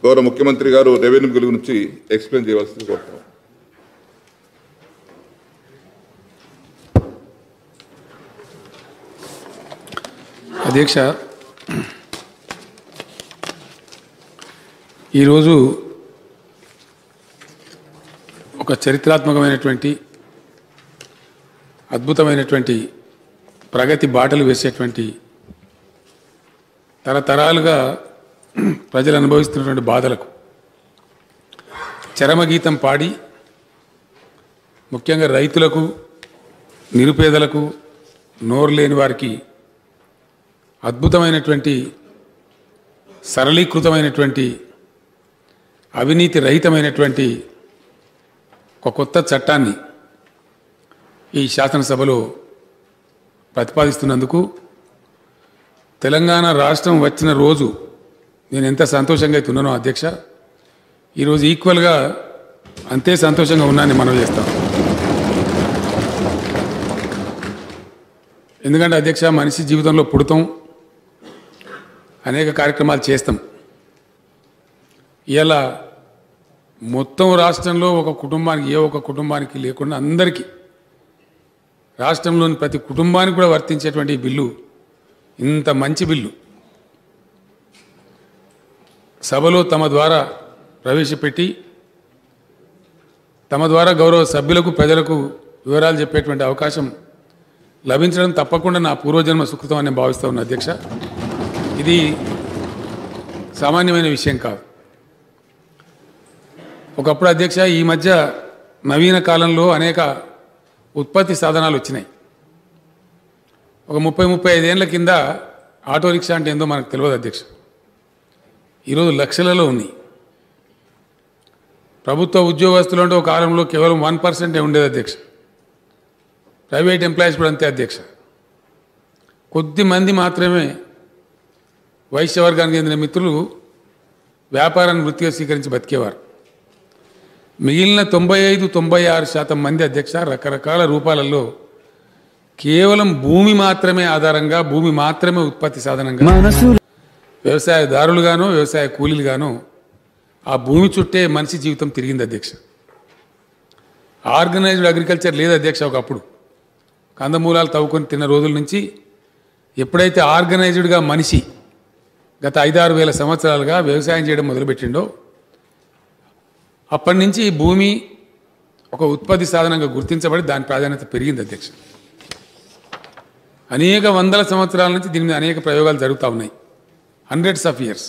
గౌరవ ముఖ్యమంత్రి గారు రెవెన్యూ బిల్ గురించి ఎక్స్ప్లెయిన్ చేయవలసింది కోరుతున్నాం. అధ్యక్ష, ఈరోజు ఒక చరిత్రాత్మకమైనటువంటి అద్భుతమైనటువంటి ప్రగతి బాటలు వేసేటువంటి తరతరాలుగా ప్రజలు అనుభవిస్తున్నటువంటి బాధలకు చరమగీతం పాడి ముఖ్యంగా రైతులకు, నిరుపేదలకు, నోరు లేని వారికి అద్భుతమైనటువంటి సరళీకృతమైనటువంటి అవినీతి రహితమైనటువంటి ఒక కొత్త చట్టాన్ని ఈ శాసనసభలో ప్రతిపాదిస్తున్నందుకు తెలంగాణ రాష్ట్రం వచ్చిన రోజు నేను ఎంత సంతోషంగా అయితే ఉన్నానో అధ్యక్ష, ఈరోజు ఈక్వల్గా అంతే సంతోషంగా ఉన్నానని మనం చేస్తాం. ఎందుకంటే అధ్యక్ష, మనిషి జీవితంలో పుడతాం, అనేక కార్యక్రమాలు చేస్తాం. ఇలా మొత్తం రాష్ట్రంలో ఒక కుటుంబానికి, ఏ ఒక కుటుంబానికి లేకుండా అందరికీ, రాష్ట్రంలోని ప్రతి కుటుంబానికి కూడా వర్తించేటువంటి ఈ బిల్లు, ఇంత మంచి బిల్లు సభలో తమ ద్వారా ప్రవేశపెట్టి తమ ద్వారా గౌరవ సభ్యులకు, ప్రజలకు వివరాలు చెప్పేటువంటి అవకాశం లభించడం తప్పకుండా నా పూర్వజన్మ సుకృతం అని భావిస్తూ ఉన్నా అధ్యక్ష. ఇది సామాన్యమైన విషయం కాదు. ఒకప్పుడు అధ్యక్ష, ఈ మధ్య నవీన కాలంలో అనేక ఉత్పత్తి సాధనాలు వచ్చినాయి. ఒక 30-35 ఏళ్ల కింద ఆటో రిక్షా అంటే ఏందో మనకు తెలియదు అధ్యక్ష. ఈరోజు లక్షలలో ఉన్నాయి. ప్రభుత్వ ఉద్యోగస్తులు అంటే ఒక కాలంలో కేవలం 1% ఉండేది అధ్యక్ష. ప్రైవేట్ ఎంప్లాయీస్ కూడా అంతే అధ్యక్ష. కొద్ది మంది మాత్రమే వైశ్య వర్గానికి చెందిన మిత్రులు వ్యాపారాన్ని వృత్తిగా స్వీకరించి బతికేవారు. మిగిలిన 95-96% మంది అధ్యక్ష రకరకాల రూపాలలో కేవలం భూమి మాత్రమే ఆధారంగా, భూమి మాత్రమే ఉత్పత్తి సాధనంగా, వ్యవసాయదారులుగానో వ్యవసాయ కూలీలుగానో ఆ భూమి చుట్టే మనిషి జీవితం తిరిగింది అధ్యక్ష. ఆర్గనైజ్డ్ అగ్రికల్చర్ లేదు అధ్యక్ష. ఒకప్పుడు కందమూలాలు తవ్వుకొని తిన్న రోజుల నుంచి ఎప్పుడైతే ఆర్గనైజ్డ్గా మనిషి గత 5-6 వేల సంవత్సరాలుగా వ్యవసాయం చేయడం మొదలుపెట్టిండో అప్పటి నుంచి ఈ భూమి ఒక ఉత్పత్తి సాధనంగా గుర్తించబడి దాని ప్రాధాన్యత పెరిగింది అధ్యక్ష. అనేక వందల సంవత్సరాల నుంచి దీని మీద అనేక ప్రయోగాలు జరుగుతూ ఉన్నాయి, హండ్రెడ్స్ ఆఫ్ ఇయర్స్.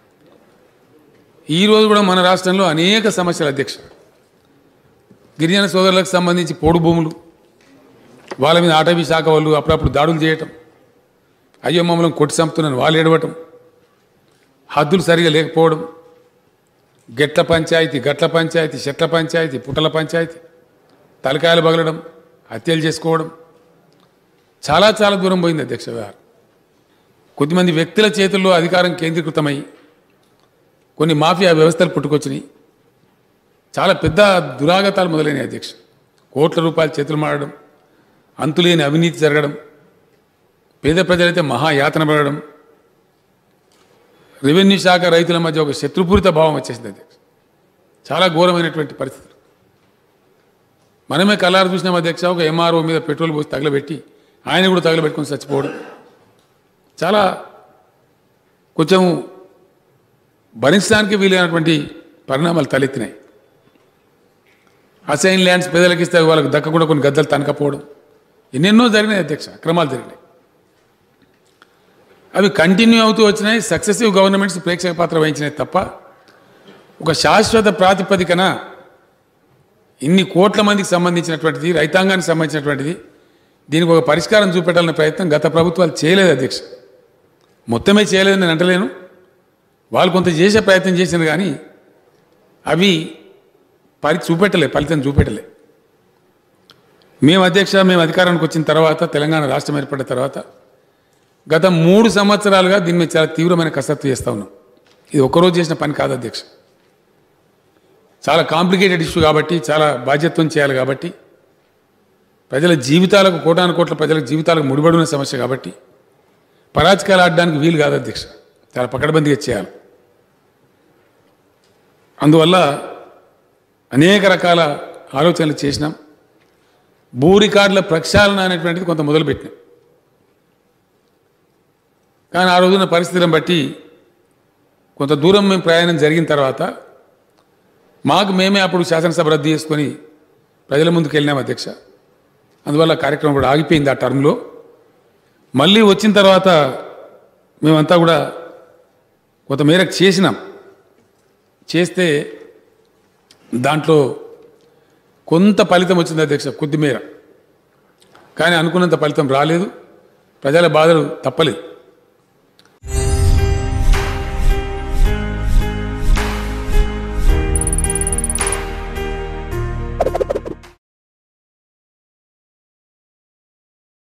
ఈరోజు కూడా మన రాష్ట్రంలో అనేక సమస్యలు అధ్యక్ష. గిరిజన సోదరులకు సంబంధించి పోడు భూములు, వాళ్ళ మీద అటవీ శాఖ వాళ్ళు అప్పుడప్పుడు దాడులు చేయటం, అయ్యో మమ్మల్ని కొట్టి చంపుతున్నాను వాళ్ళు ఏడవటం, హద్దులు సరిగా లేకపోవడం, గెట్ల పంచాయతీ, గట్ల పంచాయతీ, చెట్ల పంచాయతీ, పుట్టల పంచాయతీ, తలకాయలు పగలడం, హత్యలు చేసుకోవడం, చాలా చాలా దూరం పోయింది అధ్యక్ష వ్యవహారం. కొద్దిమంది వ్యక్తుల చేతుల్లో అధికారం కేంద్రీకృతమై కొన్ని మాఫియా వ్యవస్థలు పుట్టుకొచ్చినాయి. చాలా పెద్ద దురాగతాలు మొదలైనవి అధ్యక్ష. కోట్ల రూపాయల చేతులు మారడం, అంతులేని అవినీతి జరగడం, పేద ప్రజలైతే మహాయాతన పడడం, రెవెన్యూ శాఖ రైతుల మధ్య ఒక శత్రుపూరిత భావం వచ్చేసింది అధ్యక్ష. చాలా ఘోరమైనటువంటి పరిస్థితులు మనమే కళ్ళారు చూసినాం అధ్యక్ష. ఒక ఎంఆర్ఓ మీద పెట్రోల్ పోసి తగలబెట్టి ఆయన కూడా తగలబెట్టుకొని చచ్చిపోవడం, చాలా కొంచెం భరించడానికి వీలైనటువంటి పరిణామాలు తలెత్తినాయి. అసైన్ ల్యాండ్స్ పేదలకు ఇస్తే వాళ్ళకి దక్కకుండా కొన్ని గద్దలు తనకపోవడం, ఎన్నెన్నో జరిగినాయి అధ్యక్ష. అక్రమాలు జరిగినాయి. అవి కంటిన్యూ అవుతూ వచ్చినాయి. సక్సెసివ్ గవర్నమెంట్స్ ప్రేక్షక పాత్ర వహించినాయి తప్ప ఒక శాశ్వత ప్రాతిపదికన ఇన్ని కోట్ల మందికి సంబంధించినటువంటిది, రైతాంగానికి సంబంధించినటువంటిది, దీనికి ఒక పరిష్కారం చూపెట్టాలనే ప్రయత్నం గత ప్రభుత్వాలు చేయలేదు అధ్యక్ష. మొత్తమే చేయలేదని నేను అంటలేను, వాళ్ళు కొంత చేసే ప్రయత్నం చేసింది, కానీ అవి ఫలితం చూపెట్టలే. మేము అధికారానికి వచ్చిన తర్వాత, తెలంగాణ రాష్ట్రం ఏర్పడిన తర్వాత గత 3 సంవత్సరాలుగా దీని మీద చాలా తీవ్రమైన కసరత్తు చేస్తూ ఉన్నాం. ఇది ఒక్కరోజు చేసిన పని కాదు అధ్యక్ష. చాలా కాంప్లికేటెడ్ ఇష్యూ కాబట్టి, చాలా బాధ్యత్వం చేయాలి కాబట్టి, ప్రజల జీవితాలకు, కోటాను కోట్ల ప్రజల జీవితాలకు ముడిపడిన సమస్య కాబట్టి పరాజకాలు ఆడడానికి వీలు కాదు అధ్యక్ష. చాలా పకడ్బందీగా చేయాలి. అందువల్ల అనేక రకాల ఆలోచనలు చేసినాం. భూ రికార్డుల ప్రక్షాళన అనేటువంటిది కొంత మొదలుపెట్టినాం. కానీ ఆ రోజున పరిస్థితులను బట్టి కొంత దూరం మేము ప్రయాణం జరిగిన తర్వాత మాకు మేమే అప్పుడు శాసనసభ రద్దు చేసుకొని ప్రజల ముందుకు వెళ్ళినాం అధ్యక్ష. అందువల్ల కార్యక్రమం కూడా ఆగిపోయింది ఆ టర్మ్లో. మళ్ళీ వచ్చిన తర్వాత మేమంతా కూడా కొంత మేరకు చేసినాం. చేస్తే దాంట్లో కొంత ఫలితం వచ్చింది అధ్యక్ష, కొద్దిమేర. కానీ అనుకున్నంత ఫలితం రాలేదు. ప్రజల బాధలు తప్పలేదు.